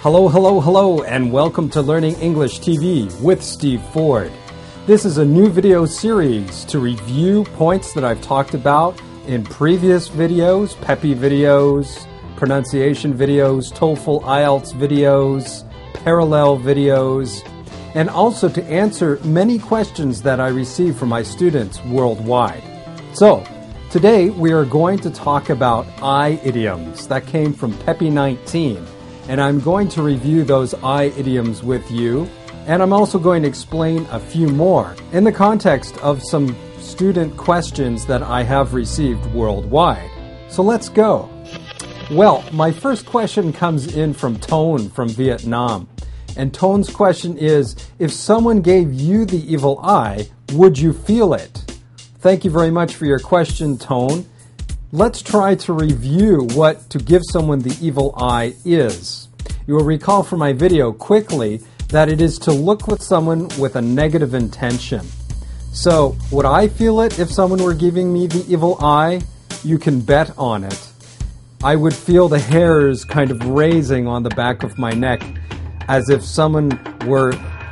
Hello, hello, hello, and welcome to Learning English TV with Steve Ford. This is a new video series to review points that I've talked about in previous videos, Peppy videos, pronunciation videos, TOEFL IELTS videos, parallel videos, and also to answer many questions that I receive from my students worldwide. So, today we are going to talk about I idioms that came from Peppy 19. And I'm going to review those I idioms with you, and I'm also going to explain a few more in the context of some student questions that I have received worldwide. So let's go. Well, my first question comes in from Tone from Vietnam. And Tone's question is, if someone gave you the evil eye, would you feel it? Thank you very much for your question, Tone. Let's try to review what to give someone the evil eye is. You will recall from my video quickly that it is to look with someone with a negative intention. So, would I feel it if someone were giving me the evil eye? You can bet on it. I would feel the hairs kind of raising on the back of my neck as if someone were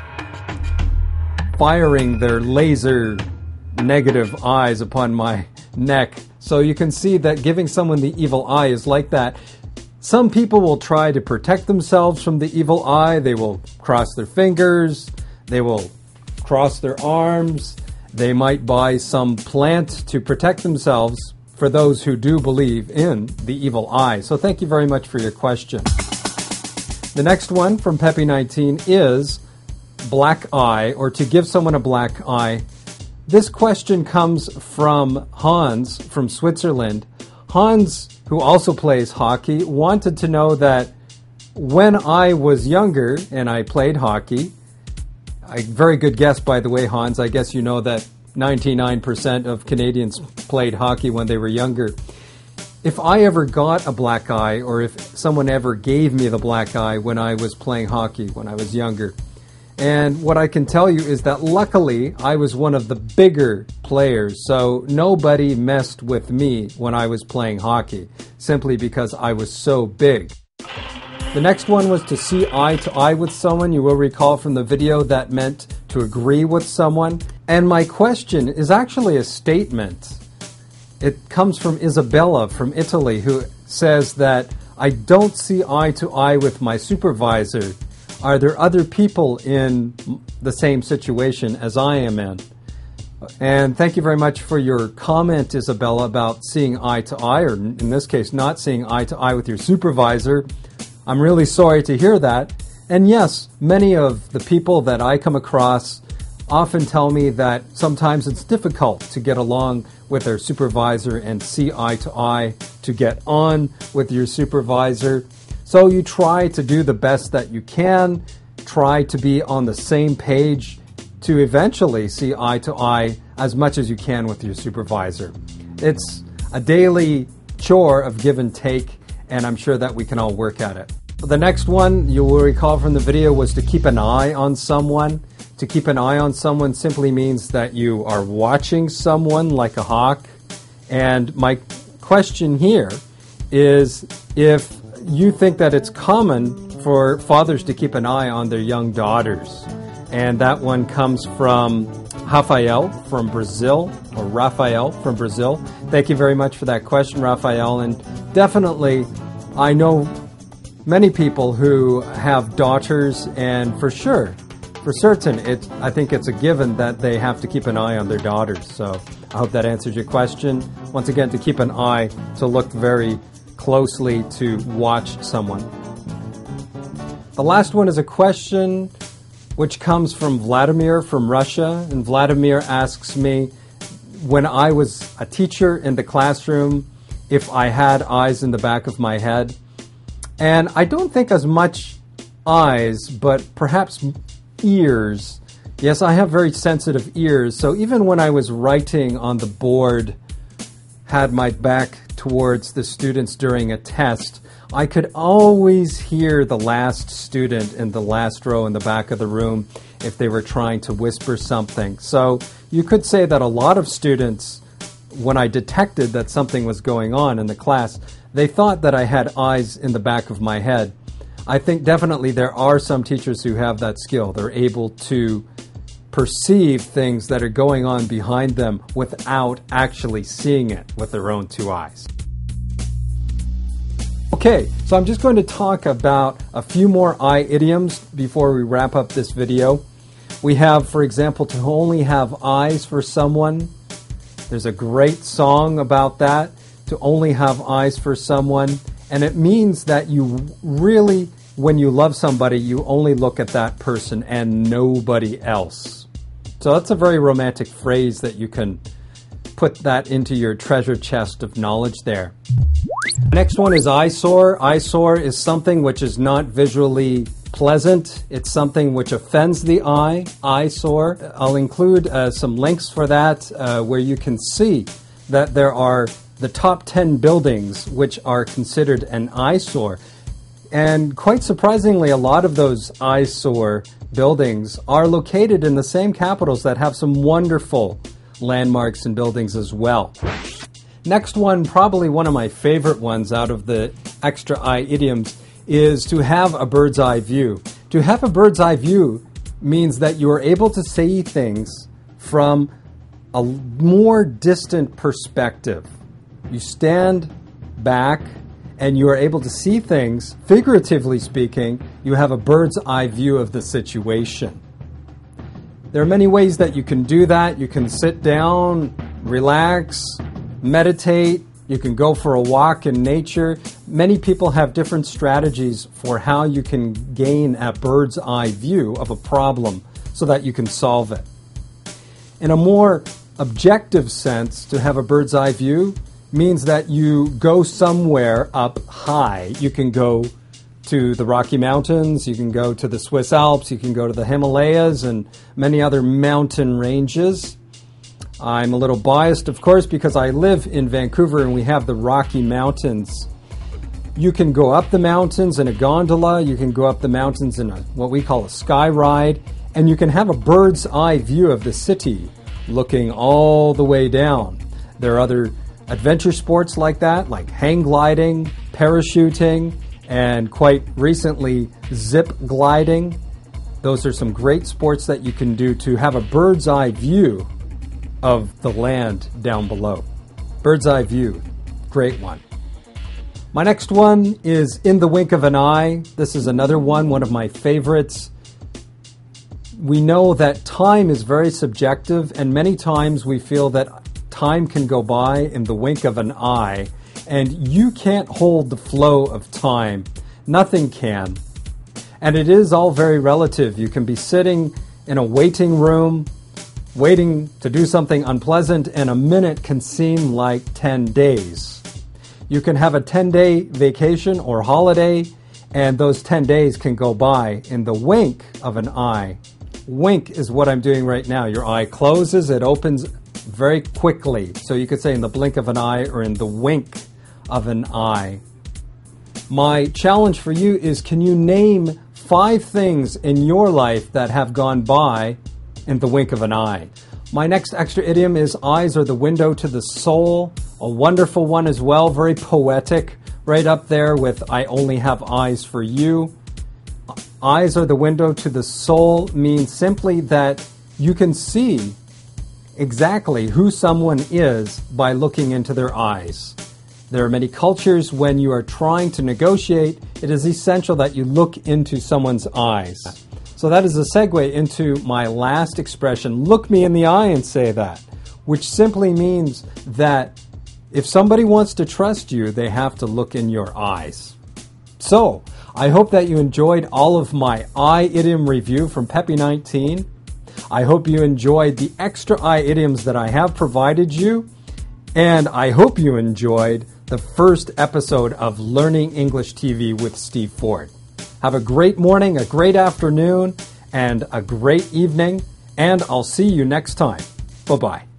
firing their laser negative eyes upon my neck. So you can see that giving someone the evil eye is like that. Some people will try to protect themselves from the evil eye. They will cross their fingers. They will cross their arms. They might buy some plant to protect themselves for those who do believe in the evil eye. So thank you very much for your question. The next one from Peppy 19 is black eye, or to give someone a black eye. This question comes from Hans from Switzerland. Hans, who also plays hockey, wanted to know that when I was younger and I played hockey, a very good guess, by the way, Hans. I guess you know that 99% of Canadians played hockey when they were younger. If I ever got a black eye, or if someone ever gave me the black eye when I was playing hockey when I was younger. And what I can tell you is that luckily I was one of the bigger players, so nobody messed with me when I was playing hockey, simply because I was so big. The next one was to see eye to eye with someone. You will recall from the video that meant to agree with someone. And my question is actually a statement. It comes from Isabella from Italy, who says that I don't see eye to eye with my supervisor. Are there other people in the same situation as I am in? And thank you very much for your comment, Isabella, about seeing eye to eye, or in this case, not seeing eye to eye with your supervisor. I'm really sorry to hear that. And yes, many of the people that I come across often tell me that sometimes it's difficult to get along with their supervisor and see eye to eye, to get on with your supervisor. So you try to do the best that you can, try to be on the same page to eventually see eye to eye as much as you can with your supervisor. It's a daily chore of give and take, and I'm sure that we can all work at it. The next one you will recall from the video was to keep an eye on someone. To keep an eye on someone simply means that you are watching someone like a hawk. And my question here is if you think that it's common for fathers to keep an eye on their young daughters. And that one comes from Rafael from Brazil, or Rafael from Brazil. Thank you very much for that question, Rafael. And definitely, I know many people who have daughters, and for sure, for certain, I think it's a given that they have to keep an eye on their daughters. So I hope that answers your question. Once again, to keep an eye, to look very closely, to watch someone. The last one is a question which comes from Vladimir from Russia. And Vladimir asks me, when I was a teacher in the classroom, if I had eyes in the back of my head. And I don't think as much eyes, but perhaps ears. Yes, I have very sensitive ears, so even when I was writing on the board, had my back towards the students during a test, I could always hear the last student in the last row in the back of the room if they were trying to whisper something. So you could say that a lot of students, when I detected that something was going on in the class, they thought that I had eyes in the back of my head. I think definitely there are some teachers who have that skill. They're able to perceive things that are going on behind them without actually seeing it with their own two eyes. Okay, so I'm just going to talk about a few more eye idioms before we wrap up this video. We have, for example, to only have eyes for someone. There's a great song about that, to only have eyes for someone. And it means that you really, when you love somebody, you only look at that person and nobody else. So that's a very romantic phrase that you can put that into your treasure chest of knowledge there. Next one is eyesore. Eyesore is something which is not visually pleasant. It's something which offends the eye. Eyesore. I'll include some links for that where you can see that there are the top 10 buildings which are considered an eyesore. And quite surprisingly, a lot of those eyesore buildings are located in the same capitals that have some wonderful landmarks and buildings as well. Next one, probably one of my favorite ones out of the extra eye idioms, is to have a bird's eye view. To have a bird's eye view means that you are able to see things from a more distant perspective. You stand back and you are able to see things, figuratively speaking, you have a bird's eye view of the situation. There are many ways that you can do that. You can sit down, relax, meditate. You can go for a walk in nature. Many people have different strategies for how you can gain a bird's eye view of a problem so that you can solve it. In a more objective sense, to have a bird's eye view means that you go somewhere up high. You can go to the Rocky Mountains, you can go to the Swiss Alps, you can go to the Himalayas and many other mountain ranges. I'm a little biased, of course, because I live in Vancouver and we have the Rocky Mountains. You can go up the mountains in a gondola, you can go up the mountains in what we call a sky ride, and you can have a bird's eye view of the city looking all the way down. There are other adventure sports like that, like hang gliding, parachuting, and quite recently zip gliding. Those are some great sports that you can do to have a bird's eye view of the land down below. Bird's eye view, great one. My next one is in the wink of an eye. This is another one of my favorites. We know that time is very subjective, and many times we feel that time can go by in the wink of an eye, and you can't hold the flow of time. Nothing can. And it is all very relative. You can be sitting in a waiting room, waiting to do something unpleasant, and a minute can seem like 10 days. You can have a 10-day vacation or holiday, and those 10 days can go by in the wink of an eye. Wink is what I'm doing right now. Your eye closes, it opens very quickly. So you could say in the blink of an eye or in the wink of an eye. My challenge for you is, can you name 5 things in your life that have gone by in the wink of an eye? My next extra idiom is eyes are the window to the soul. A wonderful one as well, very poetic, right up there with I only have eyes for you. Eyes are the window to the soul means simply that you can see exactly who someone is by looking into their eyes. There are many cultures when you are trying to negotiate, it is essential that you look into someone's eyes. So that is a segue into my last expression, look me in the eye and say that, which simply means that if somebody wants to trust you, they have to look in your eyes. So, I hope that you enjoyed all of my eye idiom review from Peppy19. I hope you enjoyed the extra eye idioms that I have provided you. And I hope you enjoyed the first episode of Learning English TV with Steve Ford. Have a great morning, a great afternoon, and a great evening. And I'll see you next time. Bye-bye.